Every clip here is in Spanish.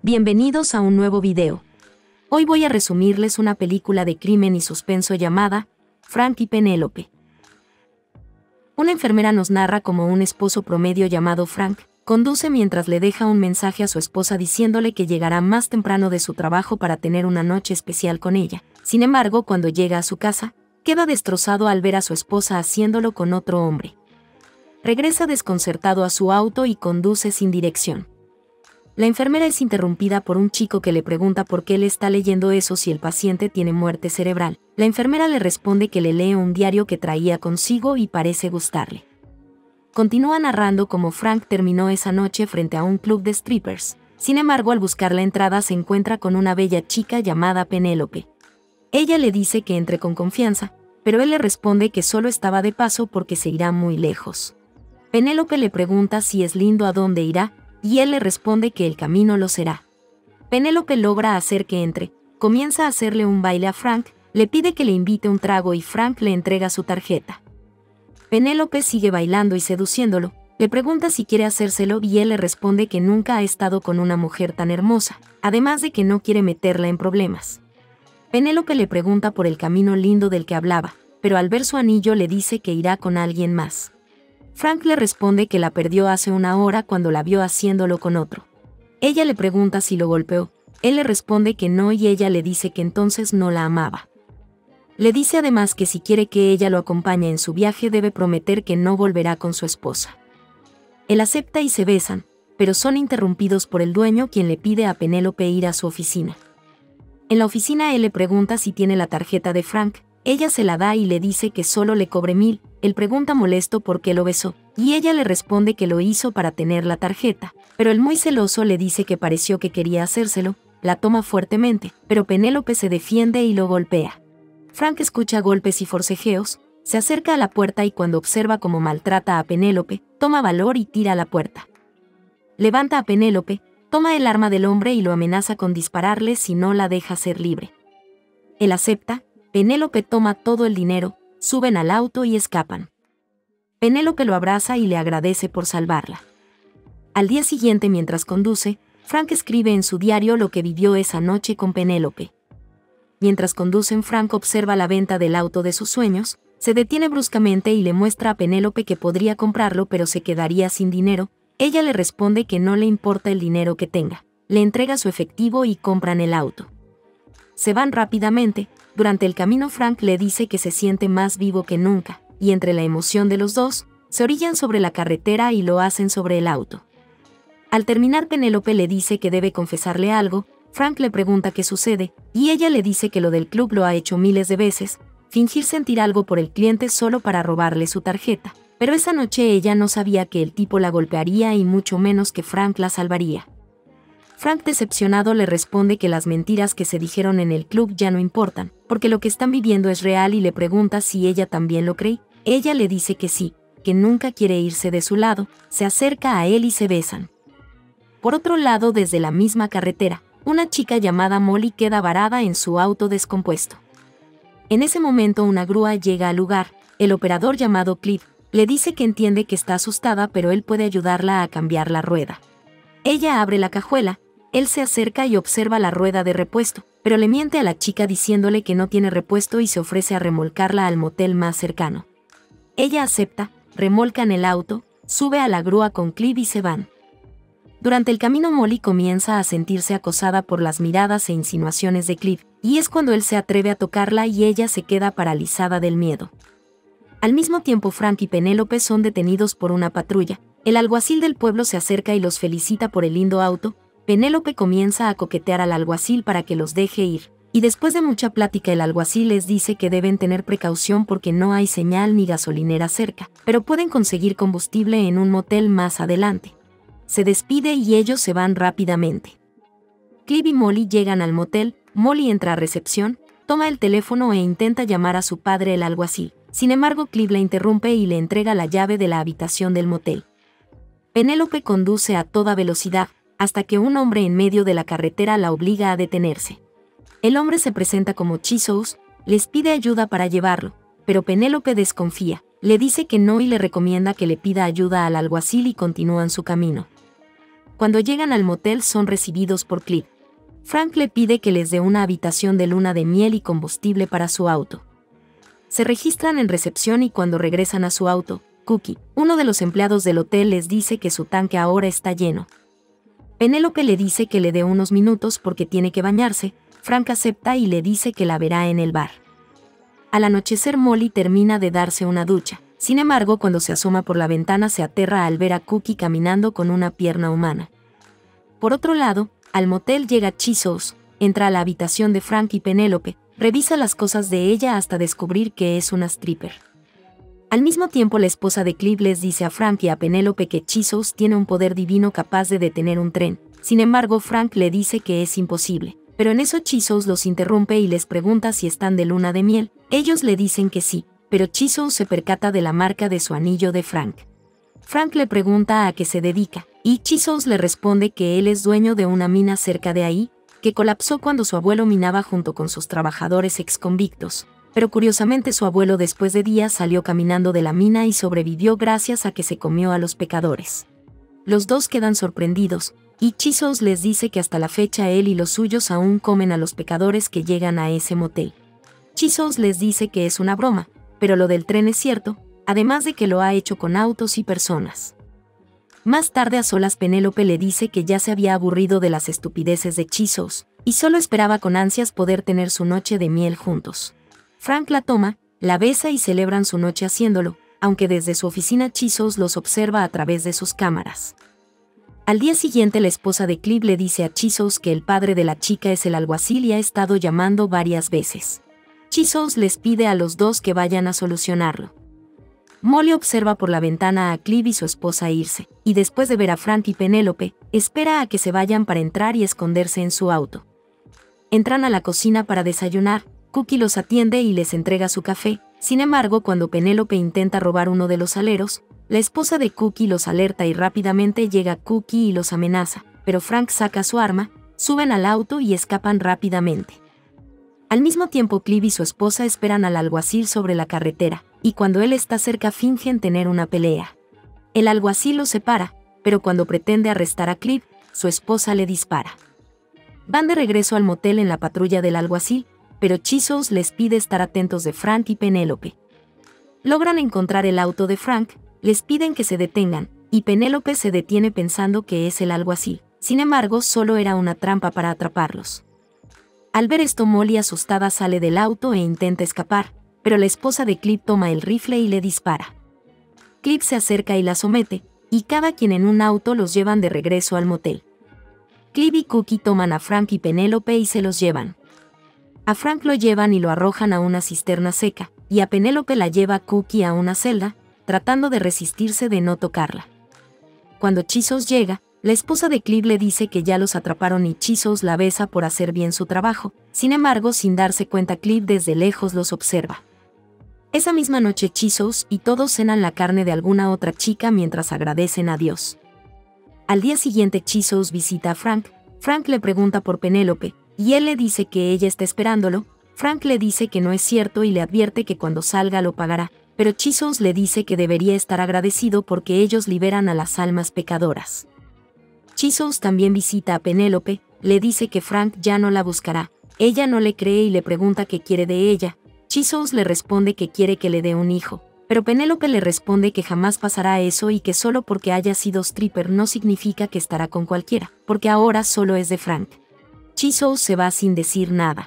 Bienvenidos a un nuevo video. Hoy voy a resumirles una película de crimen y suspenso llamada Frank y Penélope. Una enfermera nos narra cómo un esposo promedio llamado Frank conduce mientras le deja un mensaje a su esposa diciéndole que llegará más temprano de su trabajo para tener una noche especial con ella. Sin embargo, cuando llega a su casa, queda destrozado al ver a su esposa haciéndolo con otro hombre. Regresa desconcertado a su auto y conduce sin dirección. La enfermera es interrumpida por un chico que le pregunta por qué le está leyendo eso si el paciente tiene muerte cerebral. La enfermera le responde que le lee un diario que traía consigo y parece gustarle. Continúa narrando cómo Frank terminó esa noche frente a un club de strippers. Sin embargo, al buscar la entrada se encuentra con una bella chica llamada Penélope. Ella le dice que entre con confianza, pero él le responde que solo estaba de paso porque se irá muy lejos. Penélope le pregunta si es lindo a dónde irá, y él le responde que el camino lo será. Penélope logra hacer que entre, comienza a hacerle un baile a Frank, le pide que le invite un trago y Frank le entrega su tarjeta. Penélope sigue bailando y seduciéndolo, le pregunta si quiere hacérselo y él le responde que nunca ha estado con una mujer tan hermosa, además de que no quiere meterla en problemas. Penélope le pregunta por el camino lindo del que hablaba, pero al ver su anillo le dice que irá con alguien más. Frank le responde que la perdió hace una hora cuando la vio haciéndolo con otro. Ella le pregunta si lo golpeó, él le responde que no y ella le dice que entonces no la amaba. Le dice además que si quiere que ella lo acompañe en su viaje debe prometer que no volverá con su esposa. Él acepta y se besan, pero son interrumpidos por el dueño quien le pide a Penélope ir a su oficina. En la oficina él le pregunta si tiene la tarjeta de Frank, ella se la da y le dice que solo le cobre 1000, él pregunta molesto por qué lo besó, y ella le responde que lo hizo para tener la tarjeta, pero el muy celoso le dice que pareció que quería hacérselo, la toma fuertemente, pero Penélope se defiende y lo golpea. Frank escucha golpes y forcejeos, se acerca a la puerta y cuando observa cómo maltrata a Penélope, toma valor y tira a la puerta. Levanta a Penélope, toma el arma del hombre y lo amenaza con dispararle si no la deja ser libre. Él acepta, Penélope toma todo el dinero, suben al auto y escapan. Penélope lo abraza y le agradece por salvarla. Al día siguiente, mientras conduce, Frank escribe en su diario lo que vivió esa noche con Penélope. Mientras conducen, Frank observa la venta del auto de sus sueños, se detiene bruscamente y le muestra a Penélope que podría comprarlo pero se quedaría sin dinero. Ella le responde que no le importa el dinero que tenga, le entrega su efectivo y compran el auto. Se van rápidamente. Durante el camino Frank le dice que se siente más vivo que nunca, y entre la emoción de los dos, se orillan sobre la carretera y lo hacen sobre el auto. Al terminar Penélope le dice que debe confesarle algo, Frank le pregunta qué sucede, y ella le dice que lo del club lo ha hecho miles de veces, fingir sentir algo por el cliente solo para robarle su tarjeta, pero esa noche ella no sabía que el tipo la golpearía y mucho menos que Frank la salvaría. Frank decepcionado le responde que las mentiras que se dijeron en el club ya no importan, porque lo que están viviendo es real y le pregunta si ella también lo cree. Ella le dice que sí, que nunca quiere irse de su lado, se acerca a él y se besan. Por otro lado, desde la misma carretera, una chica llamada Molly queda varada en su auto descompuesto. En ese momento una grúa llega al lugar, el operador llamado Cliff le dice que entiende que está asustada pero él puede ayudarla a cambiar la rueda. Ella abre la cajuela. Él se acerca y observa la rueda de repuesto, pero le miente a la chica diciéndole que no tiene repuesto y se ofrece a remolcarla al motel más cercano. Ella acepta, remolcan el auto, sube a la grúa con Cliff y se van. Durante el camino Molly comienza a sentirse acosada por las miradas e insinuaciones de Cliff, y es cuando él se atreve a tocarla y ella se queda paralizada del miedo. Al mismo tiempo Frank y Penélope son detenidos por una patrulla, el alguacil del pueblo se acerca y los felicita por el lindo auto. Penélope comienza a coquetear al alguacil para que los deje ir, y después de mucha plática el alguacil les dice que deben tener precaución porque no hay señal ni gasolinera cerca, pero pueden conseguir combustible en un motel más adelante. Se despide y ellos se van rápidamente. Cliff y Molly llegan al motel, Molly entra a recepción, toma el teléfono e intenta llamar a su padre el alguacil, sin embargo Cliff la interrumpe y le entrega la llave de la habitación del motel. Penélope conduce a toda velocidad, hasta que un hombre en medio de la carretera la obliga a detenerse. El hombre se presenta como Chisos, les pide ayuda para llevarlo, pero Penélope desconfía, le dice que no y le recomienda que le pida ayuda al alguacil y continúan su camino. Cuando llegan al motel son recibidos por Cliff. Frank le pide que les dé una habitación de luna de miel y combustible para su auto. Se registran en recepción y cuando regresan a su auto, Cookie, uno de los empleados del hotel, les dice que su tanque ahora está lleno. Penélope le dice que le dé unos minutos porque tiene que bañarse. Frank acepta y le dice que la verá en el bar. Al anochecer Molly termina de darse una ducha. Sin embargo, cuando se asoma por la ventana se aterra al ver a Cookie caminando con una pierna humana. Por otro lado, al motel llega Chisos, entra a la habitación de Frank y Penélope, revisa las cosas de ella hasta descubrir que es una stripper. Al mismo tiempo la esposa de Cliff les dice a Frank y a Penélope que Chisos tiene un poder divino capaz de detener un tren. Sin embargo, Frank le dice que es imposible. Pero en eso Chisos los interrumpe y les pregunta si están de luna de miel. Ellos le dicen que sí, pero Chisos se percata de la marca de su anillo de Frank. Frank le pregunta a qué se dedica, y Chisos le responde que él es dueño de una mina cerca de ahí, que colapsó cuando su abuelo minaba junto con sus trabajadores exconvictos. Pero curiosamente su abuelo después de días salió caminando de la mina y sobrevivió gracias a que se comió a los pecadores. Los dos quedan sorprendidos, y Chisos les dice que hasta la fecha él y los suyos aún comen a los pecadores que llegan a ese motel. Chisos les dice que es una broma, pero lo del tren es cierto, además de que lo ha hecho con autos y personas. Más tarde a solas Penélope le dice que ya se había aburrido de las estupideces de Chisos, y solo esperaba con ansias poder tener su noche de miel juntos. Frank la toma, la besa y celebran su noche haciéndolo, aunque desde su oficina Chisos los observa a través de sus cámaras. Al día siguiente la esposa de Cliff le dice a Chisos que el padre de la chica es el alguacil y ha estado llamando varias veces. Chisos les pide a los dos que vayan a solucionarlo. Molly observa por la ventana a Cliff y su esposa irse, y después de ver a Frank y Penélope, espera a que se vayan para entrar y esconderse en su auto. Entran a la cocina para desayunar, Cookie los atiende y les entrega su café. Sin embargo, cuando Penélope intenta robar uno de los aleros, la esposa de Cookie los alerta y rápidamente llega Cookie y los amenaza, pero Frank saca su arma, suben al auto y escapan rápidamente. Al mismo tiempo Cliff y su esposa esperan al alguacil sobre la carretera, y cuando él está cerca fingen tener una pelea. El alguacil los separa, pero cuando pretende arrestar a Cliff, su esposa le dispara. Van de regreso al motel en la patrulla del alguacil, pero Chisos les pide estar atentos de Frank y Penélope. Logran encontrar el auto de Frank, les piden que se detengan, y Penélope se detiene pensando que es el alguacil. Sin embargo, solo era una trampa para atraparlos. Al ver esto, Molly asustada sale del auto e intenta escapar, pero la esposa de Cliff toma el rifle y le dispara. Cliff se acerca y la somete, y cada quien en un auto los llevan de regreso al motel. Cliff y Cookie toman a Frank y Penélope y se los llevan. A Frank lo llevan y lo arrojan a una cisterna seca, y a Penélope la lleva Cookie a una celda, tratando de resistirse de no tocarla. Cuando Chisos llega, la esposa de Cliff le dice que ya los atraparon y Chisos la besa por hacer bien su trabajo. Sin embargo, sin darse cuenta, Cliff desde lejos los observa. Esa misma noche Chisos y todos cenan la carne de alguna otra chica mientras agradecen a Dios. Al día siguiente Chisos visita a Frank. Frank le pregunta por Penélope, y él le dice que ella está esperándolo. Frank le dice que no es cierto y le advierte que cuando salga lo pagará, pero Chisos le dice que debería estar agradecido porque ellos liberan a las almas pecadoras. Chisos también visita a Penélope, le dice que Frank ya no la buscará. Ella no le cree y le pregunta qué quiere de ella. Chisos le responde que quiere que le dé un hijo, pero Penélope le responde que jamás pasará eso y que solo porque haya sido stripper no significa que estará con cualquiera, porque ahora solo es de Frank. Chisos se va sin decir nada.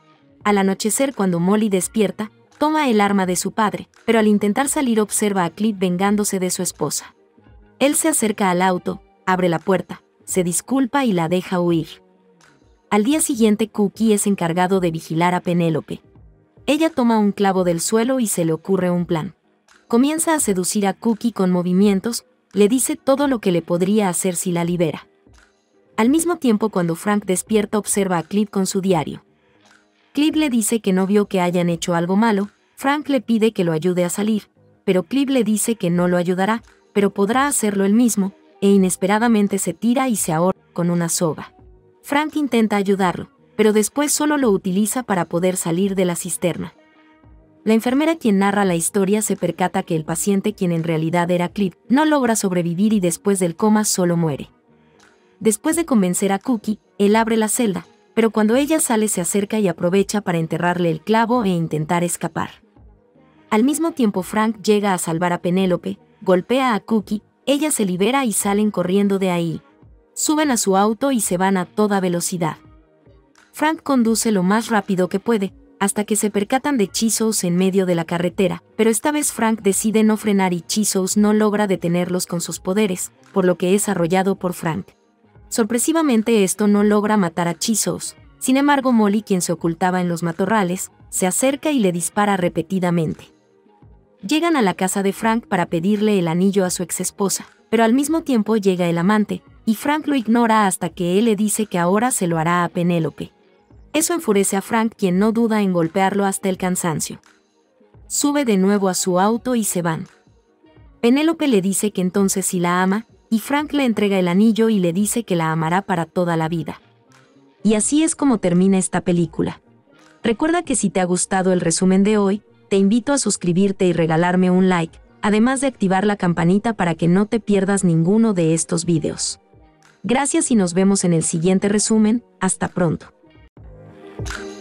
Al anochecer, cuando Molly despierta, toma el arma de su padre, pero al intentar salir observa a Cliff vengándose de su esposa. Él se acerca al auto, abre la puerta, se disculpa y la deja huir. Al día siguiente Cookie es encargado de vigilar a Penélope. Ella toma un clavo del suelo y se le ocurre un plan. Comienza a seducir a Cookie con movimientos, le dice todo lo que le podría hacer si la libera. Al mismo tiempo, cuando Frank despierta, observa a Cliff con su diario. Cliff le dice que no vio que hayan hecho algo malo. Frank le pide que lo ayude a salir, pero Cliff le dice que no lo ayudará, pero podrá hacerlo él mismo, e inesperadamente se tira y se ahorca con una soga. Frank intenta ayudarlo, pero después solo lo utiliza para poder salir de la cisterna. La enfermera quien narra la historia se percata que el paciente, quien en realidad era Cliff, no logra sobrevivir y después del coma solo muere. Después de convencer a Cookie, él abre la celda, pero cuando ella sale se acerca y aprovecha para enterrarle el clavo e intentar escapar. Al mismo tiempo Frank llega a salvar a Penélope, golpea a Cookie, ella se libera y salen corriendo de ahí. Suben a su auto y se van a toda velocidad. Frank conduce lo más rápido que puede, hasta que se percatan de Chisos en medio de la carretera, pero esta vez Frank decide no frenar y Chisos no logra detenerlos con sus poderes, por lo que es arrollado por Frank. Sorpresivamente esto no logra matar a Chisos, sin embargo Molly, quien se ocultaba en los matorrales, se acerca y le dispara repetidamente. Llegan a la casa de Frank para pedirle el anillo a su exesposa, pero al mismo tiempo llega el amante, y Frank lo ignora hasta que él le dice que ahora se lo hará a Penélope. Eso enfurece a Frank, quien no duda en golpearlo hasta el cansancio. Sube de nuevo a su auto y se van. Penélope le dice que entonces sí la ama, y Frank le entrega el anillo y le dice que la amará para toda la vida. Y así es como termina esta película. Recuerda que si te ha gustado el resumen de hoy, te invito a suscribirte y regalarme un like, además de activar la campanita para que no te pierdas ninguno de estos videos. Gracias y nos vemos en el siguiente resumen. Hasta pronto.